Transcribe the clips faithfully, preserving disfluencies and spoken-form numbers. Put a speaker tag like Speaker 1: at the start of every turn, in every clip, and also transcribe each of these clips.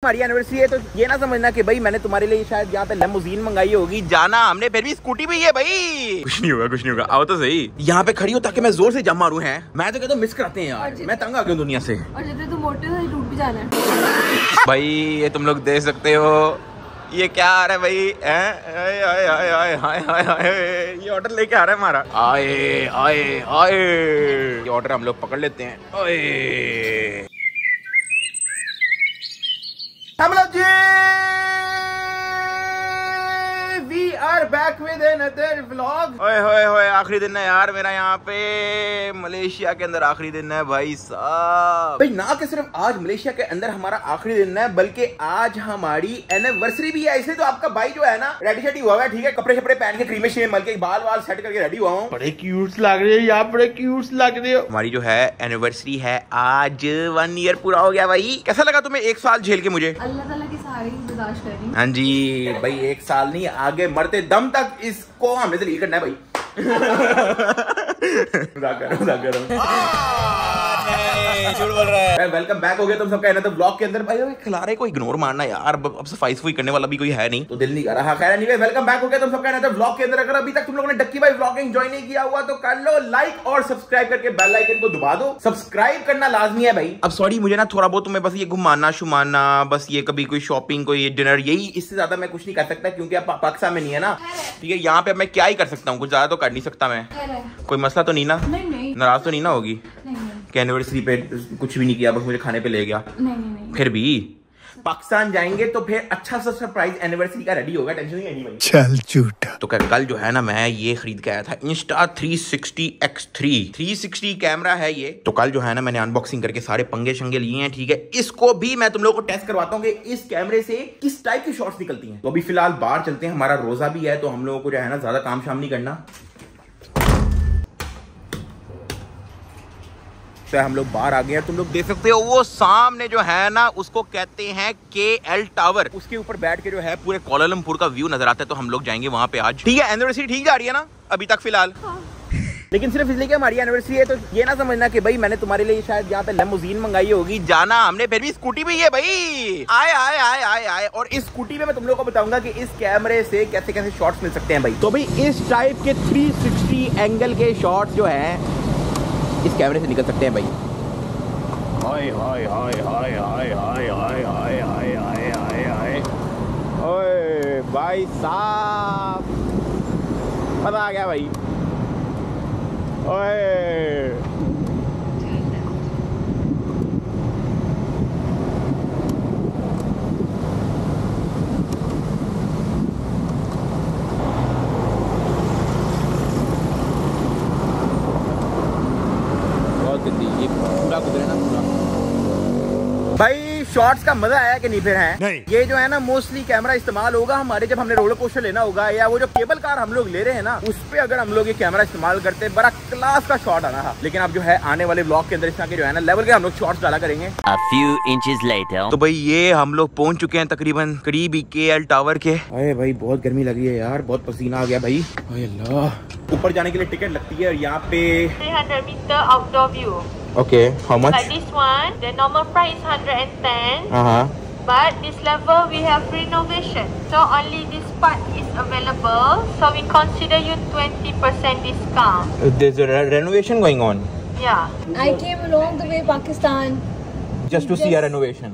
Speaker 1: हमारी एनिवर्सरी है तो ये ना समझना कि भाई मैंने तुम्हारे लिए शायद यहाँ पे लेमोजीन मंगाई होगी, जाना हमने फिर भी स्कूटी भी है भाई। कुछ नहीं होगा कुछ नहीं होगा, आओ तो सही यहाँ पे खड़ी हो ताकि मैं जोर से जम मारूं। है मैं तो कहता हूँ मिस कराते हैं यार, मैं तंग आ गया दुनिया से। और जितने तुम मोटे हो टूट भी जाना है भाई। ये तुम लोग देख सकते हो ये क्या आ रहा है भाई, आए आए आए आए आए आए आए ये ऑर्डर लेके आ रहा है हमारा। आए आए आए ये ऑर्डर हम लोग पकड़ लेते हैं। आए हम लोग जी we are back with another vlog. ओए होए होए आखिरी दिन है यार मेरा यहाँ पे मलेशिया के अंदर, आखिरी दिन है भाई साहब। भाई ना कि सिर्फ आज मलेशिया के अंदर हमारा आखिरी दिन है बल्कि आज हमारी एनिवर्सरी भी है। इसलिए तो आपका भाई जो है ना रेडी शेडी हुआ है, ठीक है, कपड़े शपड़े पहन के क्रीमे श्रीमे मल के बाल वाल सेट करके रेडी हुआ हूँ। बड़े क्यूट लग रहे हो यार, बड़े क्यूट लग रहे हो। हमारी जो है एनिवर्सरी है आज, वन ईयर पूरा हो गया भाई। कैसा लगा तुम्हें एक साल झेल के? मुझे अल्लाह ताला की सारी बर्दाश्त करनी। हाँ जी भाई, एक साल नहीं आगे मरते दम तक इसको हमें दलील करना है भाई। झूठ बोल रहा है। वेलकम बैक हो गया तुम सबका तो ब्लॉग के अंदर। भाई खिला रहे को इग्नोर मारना यार, अब सफाई सफाई करने वाला भी कोई है नहीं तो दिल नहीं कर रहा। खैर नहीं, वेलकम बैक हो गया तुम सबका तो ब्लॉग के अंदर। अगर अभी तक तुम लोगों ने डक्की भाई व्लॉगिंग ज्वाइन नहीं किया हुआ तो कर लो लाइक और सब्सक्राइब करके बेल आइकन को दबा दो। सब्सक्राइब करना लाजमी है भाई। अब सॉरी मुझे ना थोड़ा बहुत तुम्हें बस ये घुमाना शुमाना, बस ये कभी कोई शॉपिंग कोई डिनर, यही, इससे ज्यादा मैं कुछ नहीं कर सकता क्योंकि आप पाकिस्तान में नहीं है ना, ठीक है। यहाँ पे मैं क्या ही कर सकता हूँ, कुछ ज्यादा तो कर नहीं सकता मैं। कोई मसला तो नहीं ना? नहीं नहीं, नाराज तो नहीं ना होगी कि एनिवर्सरी पे कुछ भी नहीं किया, बस मुझे खाने पे ले गया? नहीं नहीं, फिर भी पाकिस्तान जाएंगे तो फिर अच्छा सा सरप्राइज एनिवर्सरी का रेडी होगा, टेंशन नहीं है। चल झूठा। तो कल जो है ना मैं ये खरीद के आया था Insta three sixty X three three sixty camera है ये। तो कल जो है ना मैंने अनबॉक्सिंग करके सारे पंगे शंगे लिए हैं, ठीक है। इसको भी मैं तुम लोगों को टेस्ट करवाता हूँ कि इस कैमरे से किस टाइप की शॉट्स निकलती हैं। तो अभी फिलहाल बाहर चलते हैं, हमारा रोजा भी है तो हम लोगों को जो है ना ज्यादा काम शाम नहीं करना। तो हम लोग बाहर आ गए हैं, तुम लोग देख सकते हो वो सामने जो है ना उसको कहते हैं के एल टावर। उसके ऊपर बैठ के जो है पूरे कोलालमपुर का व्यू नजर आता है। तो हम लोग जाएंगे वहां पे आज, ठीक है। एनिवर्सरी ठीक जा रही है ना अभी तक फिलहाल? हाँ। लेकिन सिर्फ इसलिए कि हमारी एनिवर्सरी है तो ये ना समझना कि भाई मैंने तुम्हारे लिए शायद यहाँ पे लेमोजीन मंगाई होगी, जाना हमने फिर भी स्कूटी भी है भाई। आए आए आए आए आए और इस स्कूटी में मैं तुम लोगों को बताऊंगा कि इस कैमरे से कैसे कैसे शॉट्स मिल सकते हैं भाई। तो भाई इस टाइप के थ्री सिक्सटी एंगल के शॉट्स जो है इस कैमरे से निकल सकते हैं भाई। हाय हाय हाय हाय हाय हाय हाय हाय हाय हाय हाय हाय ओए भाई साहब, मजा आ गया भाई। ओए ये पूरा गुजरे ना पूरा भाई। शॉट्स का मजा आया कि नहीं फिर है नहीं। ये जो है ना मोस्टली कैमरा इस्तेमाल होगा हमारे जब हमने रोलर कोस्टर लेना होगा या वो जो केबल कार हम लोग ले रहे हैं ना उस पे अगर हम लोग ये कैमरा इस्तेमाल करते हैं बड़ा क्लास का शॉट आना था। लेकिन अब जो है आने वाले ब्लॉग के अंदर इस तरह के जो है ना लेवल के हम लोग शॉट्स डाला करेंगे। A few inches later. तो भाई ये हम लोग पहुंच चुके हैं तकरीबन करीब ही के एल टावर के। अरे भाई बहुत गर्मी लगी है यार, बहुत पसीना आ गया भाई। अल्लाह, ऊपर जाने के लिए टिकट लगती है और यहाँ पे
Speaker 2: three hundred meter outdoor view.
Speaker 1: Okay, how much?
Speaker 2: Like this one, the normal price is one hundred ten.
Speaker 1: Uh-huh.
Speaker 2: But this level we have renovation. So only this part is available. So we consider you twenty percent discount.
Speaker 1: There's a re renovation going on?
Speaker 2: Yeah.
Speaker 3: I came along the way Pakistan.
Speaker 1: Just to Just... see a renovation.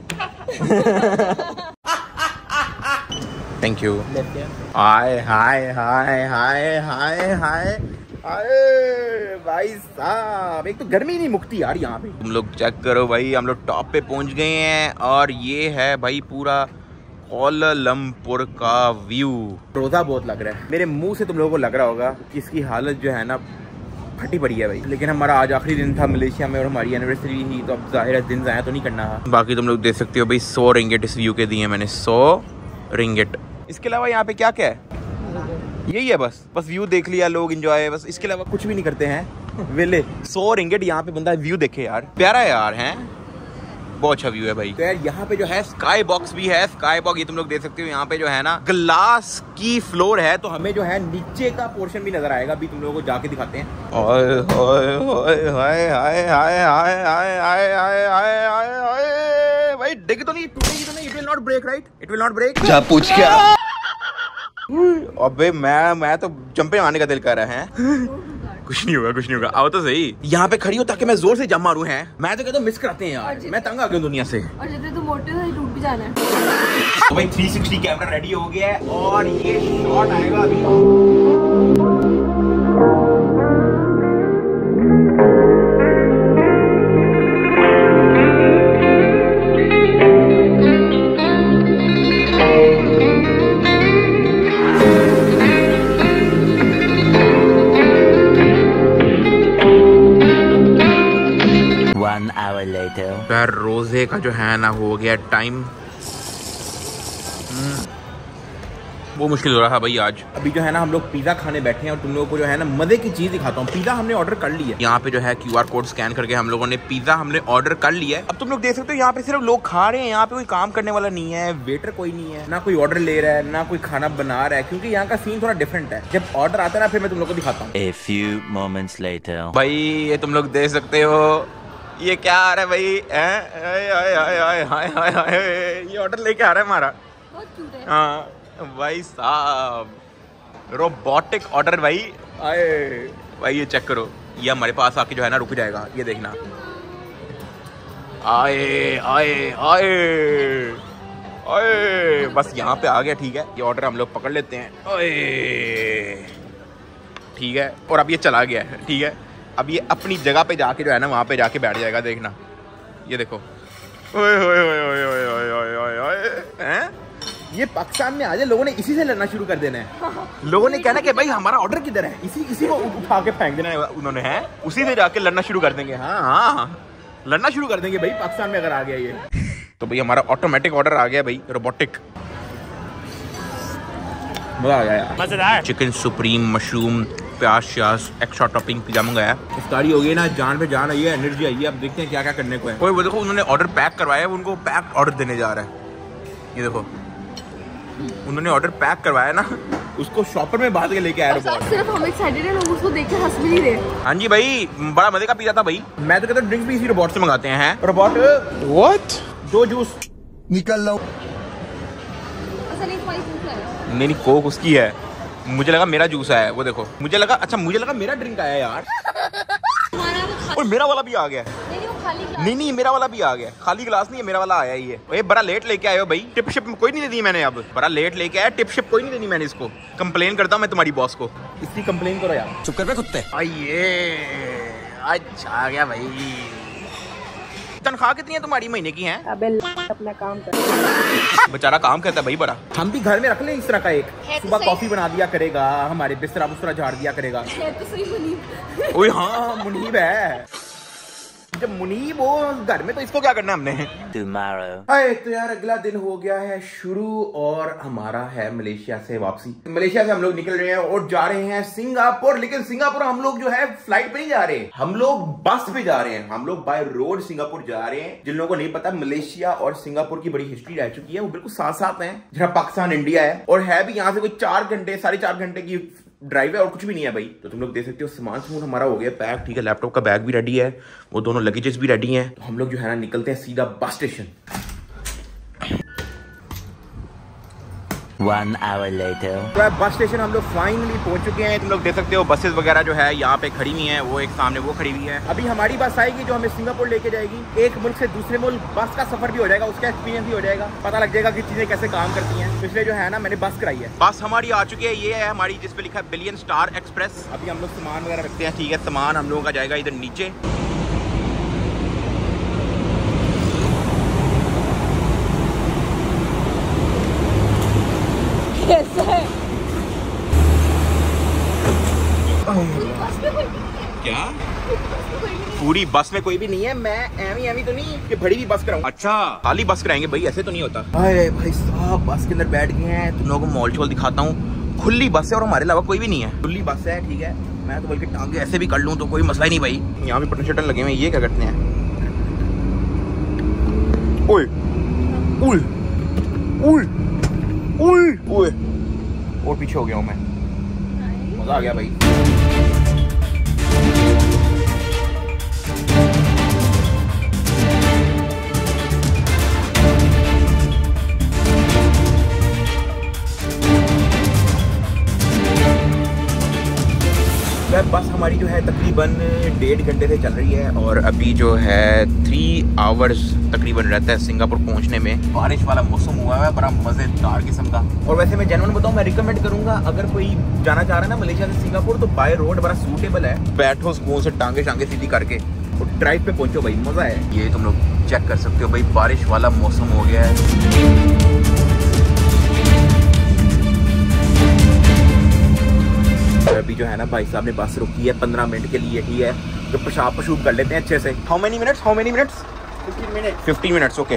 Speaker 1: Thank you. Hi, hi, hi, hi, hi, hi. अरे भाई साहब एक तो गर्मी नहीं मुकती यार यहाँ पे। तुम लोग चेक करो भाई, हम लोग टॉप पे पहुंच गए हैं और ये है भाई पूरा कोलालमपुर का व्यू। रोजा बहुत लग रहा है मेरे मुंह से, तुम लोगों को लग रहा होगा कि इसकी हालत जो है ना फटी पड़ी है भाई। लेकिन हमारा आज आखिरी दिन था मलेशिया में और हमारी एनिवर्सरी ही, तो अब जाहिर है दिन जाया तो नहीं करना है। बाकी तुम लोग देख सकते हो भाई सौ रिंगेट इस व्यू के दिए मैंने, सौ रिंगेट। इसके अलावा यहाँ पे क्या क्या है? यही है बस बस व्यू देख लिया लोग, एंजॉय, बस इसके अलावा कुछ भी नहीं करते हैं वेले। सौ रिंगेट यहाँ पे बंदा व्यू देखे यार, प्यारा है यार, है बहुत अच्छा व्यू है भाई। तो यार यहाँ पे जो है स्काई बॉक्स भी है, स्काई बॉक्स ये तुम लोग देख सकते हो। यहाँ पे जो है ना ग्लास की फ्लोर है तो हमें जो है नीचे का पोर्शन भी नजर आएगा, अभी तुम लोगों को जाके दिखाते हैं। ओए ओए ओए हाय हाय हाय हाय हाय हाय हाय हाय हाय भाई, डिग तो नहीं, टूटेगी तो नहीं, it will not break, right? It will not break.
Speaker 4: जा पूछ क्या?
Speaker 1: अबे मैं मैं तो जंपे आने का दिल कर रहा है। कुछ नहीं होगा, कुछ नहीं होगा। आओ तो सही। यहाँ पे खड़ी हो ताकि मैं जोर से जंप मारूं। है मैं तो कहता हूँ मिस कराते हैं यार। मैं तंग आ गया दुनिया से।
Speaker 3: और जितने तुम मोटे हो टूट भी जाना है।
Speaker 1: तो भाई थ्री सिक्सटी कैमरा रेडी हो गया है और ये शॉट आएगा अभी।
Speaker 4: One hour later.
Speaker 1: यार रोजे का जो है ना हो गया टाइम। वो मुश्किल हो रहा है भाई आज। अभी जो है ना हम लोग पिज्जा खाने बैठे हैं और तुम लोगों को जो है ना मजे की चीज दिखाता हूँ। पिज्जा हमने ऑर्डर कर लिया है। यहाँ पे जो है क्यूआर कोड स्कैन करके हम लोगों ने पिज्जा हमने ऑर्डर कर लिया है। अब तुम लोग देख सकते हो यहाँ पे सिर्फ लोग खा रहे हैं। यहाँ पे कोई काम करने वाला नहीं है, वेटर कोई नहीं है, ना कोई ऑर्डर ले रहा है, ना कोई खाना बना रहा है, क्योंकि यहाँ का सीन थोड़ा डिफरेंट है। जब ऑर्डर आता है ना फिर मैं तुम लोग को दिखाता हूँ।
Speaker 4: A few moments later.
Speaker 1: भाई ये तुम लोग देख सकते हो ये क्या आ रहा है भाई। आए, आए, आए, आए, आए, आए, आए, ये ऑर्डर लेके आ रहा है हमारा।
Speaker 3: बहुत क्यूट है।
Speaker 1: हाँ भाई साहब रोबोटिक ऑर्डर भाई। आए भाई ये चेक करो, ये हमारे पास आके जो है ना रुक जाएगा। ये देखना, आए आए आए आए बस यहाँ पे आ गया। ठीक है ये ऑर्डर हम लोग पकड़ लेते हैं। आए ठीक है और अब ये चला गया है। ठीक है अब ये अपनी जगह पे जाके जो है ना वहाँ पे जाके बैठ जाएगा। देखना ये देखो। ओए ओए ओए ओए ओए ओए ओए ओए ओए हैं ये पाकिस्तान में आ जाए लोगों ने इसी से लड़ना शुरू कर देना है। लोगों ने कहना कि भाई हमारा ऑर्डर किधर है, इसी इसी को उठा के फेंक देना है उन्होंने। है उसी से जाके लड़ना शुरू कर देंगे। हाँ हाँ लड़ना शुरू कर देंगे भाई पाकिस्तान में अगर आ गया ये। तो भाई हमारा ऑटोमेटिक ऑर्डर आ गया भाई, रोबोटिक। मजा आ गया यार, मजेदार। चिकन सुप्रीम मशरूम प्याज श्याज एक्स्ट्रा टॉपिंग पिज्जा मंगाया। इफ्तारी हो गई ना, जान पे जान आई है, एनर्जी आई है। अब देखते हैं क्या क्या करने को है। कोई वो देखो उन्होंने ऑर्डर पैक करवाया, उनको पैक ऑर्डर देने जा रहा है। ये देखो उन्होंने ऑर्डर पैक करवाया ना, उसको शॉपर में बांध के लेके आया रोबोट।
Speaker 3: सिर्फ हम एक्साइटेड हैं, लोग उसको देख के हंस भी नहीं रहे।
Speaker 1: हाँ जी भाई बड़ा मजे का पिज्जा था भाई। मैं तो कहता हूँ ड्रिंक्स भी इसी रोबोट से मंगाते हैं। रोबोट व्हाट दो जूस निकल लो।
Speaker 3: अच्छा नहीं तुम्हारी भूख है।
Speaker 1: नहीं नहीं कोक उसकी है, मुझे लगा मेरा जूस है। वो देखो मुझे लगा अच्छा मुझे लगा मेरा ड्रिंक आया यार। और मेरा वाला भी आ गया।
Speaker 3: नहीं वो खाली ग्लास।
Speaker 1: नहीं नहीं मेरा वाला भी आ गया, खाली गिलास नहीं है, मेरा वाला आया ही है। ये बड़ा लेट लेके आए हो भाई। टिप शिप कोई नहीं दी मैंने, अब बड़ा लेट लेके आया, टिप शिप कोई नहीं देनी मैंने। इसको कंप्लेन करता हूँ मैं तुम्हारी बॉस को। इसकी कंप्लेन करो यार।
Speaker 4: चुप कर बे कुत्ते।
Speaker 1: आइए अच्छा आ गया भाई। तनख्वाह कितनी है तुम्हारी महीने की है?
Speaker 3: अबे अपना काम कर।
Speaker 1: बेचारा काम करता है भाई बड़ा। हम भी घर में रख लें इस तरह का एक,
Speaker 3: है तो
Speaker 1: सुबह
Speaker 3: सही।
Speaker 1: कॉफी बना दिया करेगा, हमारे बिस्तरा बुस्तरा झाड़ दिया करेगा।
Speaker 3: है तो सही मुनीब।
Speaker 1: ओए हाँ मुनीब है। जब मुनीब हो घर में तो इसको क्या करना हमने।
Speaker 4: Tomorrow.
Speaker 1: हाय तो यार अगला दिन हो गया है शुरू और हमारा है मलेशिया से वापसी। मलेशिया से हम लोग निकल रहे हैं और जा रहे हैं सिंगापुर। लेकिन सिंगापुर हम लोग जो है फ्लाइट पे नहीं जा रहे, हम लोग बस पे जा रहे हैं। हम लोग बाय रोड सिंगापुर जा रहे हैं। जिन लोगों को नहीं पता मलेशिया और सिंगापुर की बड़ी हिस्ट्री रह चुकी है, वो बिल्कुल साथ साथ है जहाँ पाकिस्तान इंडिया है। और है भी यहाँ से कोई चार घंटे साढ़े चार घंटे की ड्राइव है और कुछ भी नहीं है भाई। तो तुम लोग देख सकते हो सामान समून हमारा हो गया पैक। ठीक है लैपटॉप का बैग भी रेडी है, वो दोनों लगेजेस भी रेडी हैं। तो हम लोग जो है ना निकलते हैं सीधा bus station.
Speaker 4: One hour later.
Speaker 1: तो बस स्टेशन हम लोग फाइनली पहुंच चुके हैं। तुम लोग देख सकते हो बसेस वगैरह जो है यहाँ पे खड़ी हुई हैं, वो एक सामने वो खड़ी हुई है। अभी हमारी बस आएगी जो हमें सिंगापुर लेके जाएगी। एक मुल्क से दूसरे मुल्क बस का सफर भी हो जाएगा, उसका एक्सपीरियंस भी हो जाएगा, पता लग जाएगा कि चीजें कैसे काम करती हैं। तो इसलिए जो है ना मैंने बस कराई है। बस हमारी आ चुकी है, ये है हमारी जिसपे लिखा है बिलियन स्टार एक्सप्रेस। अभी हम लोग सामान वगैरह रखते हैं। ठीक है सामान हम लोगों का जाएगा इधर नीचे।
Speaker 3: कैसा है?
Speaker 1: क्या पूरी बस में कोई भी नहीं है? मैं एवी एवी तो नहीं कि बड़ी भी बस कराऊं। अच्छा खाली बस कराएंगे भाई, ऐसे तो नहीं होता। हाय भाई साहब बस के अंदर बैठ गए हैं। तुम लोगों को मॉल शॉल दिखाता हूँ। खुली बस है और हमारे अलावा कोई भी नहीं है। खुली बस है ठीक है। मैं तो बल्कि टांगे ऐसे भी कर लूँ तो कोई मसला ही नहीं भाई। यहाँ भी बटन शटन लगे हुए हैं। ये क्या करते हैं? ओए ओए ओए ओए ओए और पीछे हो गया हूँ मैं। मजा आ गया भाई। बस हमारी जो है तकरीबन डेढ़ घंटे से चल रही है और अभी जो है थ्री आवर्स तकरीबन रहता है सिंगापुर पहुंचने में। बारिश वाला मौसम हुआ है, बड़ा मज़ेदार किस्म का। और वैसे मैं जेन्युइन बताऊं, मैं रिकमेंड करूंगा अगर कोई जाना चाह रहा है ना मलेशिया से सिंगापुर, तो बाय रोड बड़ा सूटेबल है। बैठो सुकून से टांगे शांगे सीधी करके और ड्राइव पे पहुंचो भाई, मज़ा है। ये तुम लोग चेक कर सकते हो भाई, बारिश वाला मौसम हो गया है। अभी जो है ना भाई साहब ने बस रुकी है पंद्रह मिनट के लिए, ठीक है, तो पेशाब पशूब कर लेते हैं अच्छे से। How many minutes how many minutes fifteen minutes fifteen minutes okay.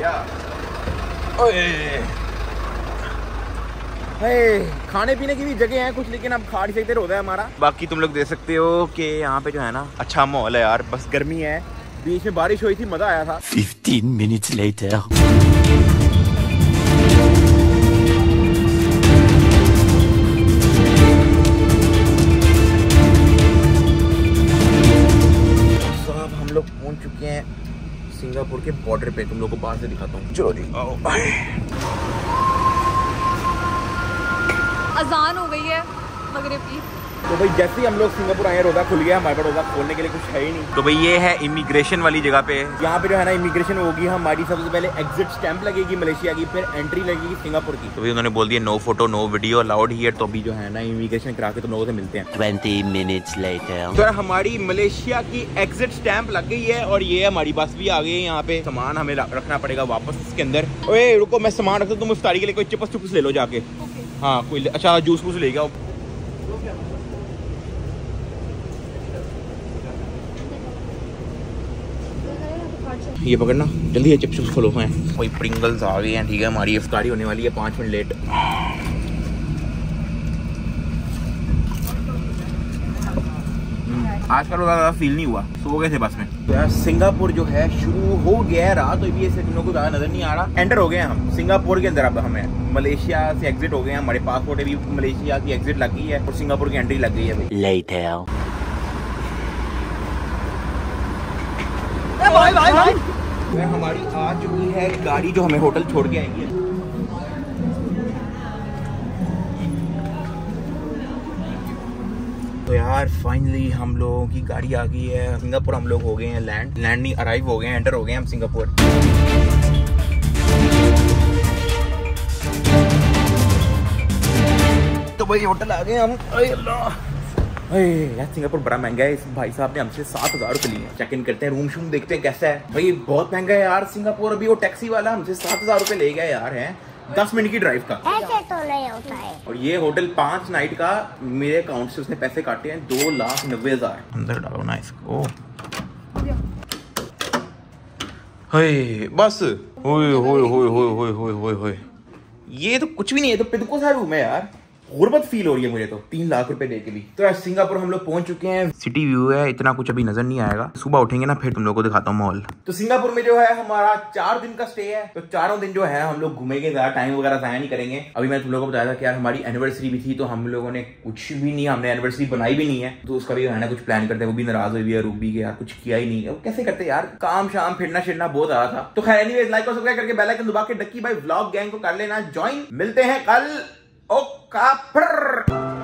Speaker 1: खाने पीने की भी जगह है कुछ, लेकिन अब खा नहीं सकते, रोजा है हमारा। बाकी तुम लोग देख सकते हो कि यहाँ पे जो है ना अच्छा माहौल है यार। बस गर्मी है, बीच में बारिश हुई थी, मजा आया था।
Speaker 4: Fifteen minutes later.
Speaker 1: पहुंच चुके हैं सिंगापुर के बॉर्डर पे, तुम लोगों को बाहर से दिखाता हूँ। चलो जी आओ।
Speaker 3: अजान हो गई है मगरिब की।
Speaker 1: तो भाई जैसे ही हम लोग सिंगापुर आए, रोजा खुल गया, हमारे पास रोजा खोलने के लिए कुछ है ही नहीं। तो भाई ये है इमिग्रेशन वाली जगह पे, यहाँ पे जो है ना इमिग्रेशन होगी हमारी। सबसे पहले एग्जिट स्टैंप लगेगी मलेशिया की, फिर एंट्री लगेगी सिंगापुर की। तो भाई उन्होंने बोल दिया no photo no video allowed here. तो अभी जो है ना इमिग्रेशन करा के तुम लोगों से मिलते हैं।
Speaker 4: Twenty minutes later.
Speaker 1: तो हमारी मलेशिया की एग्जिट स्टैंप लग गई है और ये हमारी बस भी आ गई है। यहाँ पे सामान हमें रखना पड़ेगा वापस इसके अंदर। ओए रुको, मैं सामान रखता हूँ, तुम इफ्तारी के लिए कोई चिप्स चुप्स ले लो जाके। हाँ कोई अच्छा जूस वूस ले गया। ये पकड़ना जल्दी है, चिप्स खोलो हैं। कोई प्रिंगल्स आ गए हैं, ठीक है, हमारी इफ्तारी होने वाली है पाँच मिनट लेट। आज का रोज़ा ज़्यादा फील नहीं हुआ, सो गए थे बस में। तो यार सिंगापुर जो है शुरू हो गया है रात, तो भी ऐसे तुम लोगों को ज़्यादा नजर नहीं आ रहा। एंटर हो गए हैं हम सिंगापुर के अंदर। अब हमें मलेशिया से एग्जिट हो गए हैं, हमारे पासपोर्ट भी मलेशिया की एग्जिट लग गई है और सिंगापुर की एंट्री लग गई है भाई।
Speaker 4: Later.
Speaker 1: भाई भाई भाई हमारी आ चुकी है गाड़ी जो हमें होटल छोड़ के आएगी। तो यार फाइनली हम लोगों की गाड़ी आ गई है सिंगापुर। हम लोग हो गए हैं लैंड लैंड नहीं अराइव हो गए हैं, एंटर हो गए हैं हम सिंगापुर। तो भाई होटल आ गए हम। अरे अल्लाह यार सिंगापुर बड़ा महंगा है। इस भाई साहब ने हमसे सात हजार रुपए लिए। चेक इन करते हैं, रूम शूम देखते हैं कैसा है। भाई बहुत महंगा है यार सिंगापुर। अभी वो टैक्सी वाला हमसे सात हजार रुपए ले गया यार, है दस मिनट की ड्राइव का।
Speaker 3: ऐसे तो नहीं होता है।
Speaker 1: और ये होटल पांच नाइट का, मेरे अकाउंट से उसने पैसे काटे हैं दो लाख नब्बे हजार। अंदर डालो ना इसको। बस होए होए होए होए होए होए होए, ये तो कुछ भी नहीं है, तो पिदको सा रूम है यार। गुर्बत फील हो रही है मुझे तो तीन लाख रुपए दे के भी। तो यार सिंगापुर हम लोग पहुंच चुके हैं। सिटी व्यू है, इतना कुछ अभी नजर नहीं आएगा। सुबह उठेंगे ना फिर तुम लोगों को दिखाता हूँ मॉल। तो सिंगापुर में जो है हमारा चार दिन का स्टे है। तो चारों दिन जो है हम लोग घूमेंगे, ज्यादा टाइम वगैरह जाया नहीं करेंगे। अभी मैंने तुम लोगों को बताया था कि यार हमारी एनिवर्सरी भी थी, तो हम लोगों ने कुछ भी नहीं, हमने एनिवर्सरी बनाई भी नहीं है। तो उसका भी है ना कुछ प्लान करते हैं। वो भी नाराज हुई है रूबी के, यार कुछ किया ही नहीं है। कैसे करते यार, काम शाम फिरना शिरना बहुत आ रहा था। तो खैर एनीवेज लाइक और सब्सक्राइब करके बेल आइकन दबा के डक्की भाई व्लॉग गैंग को कर लेना ज्वाइन। मिलते हैं कल। ओका फिर।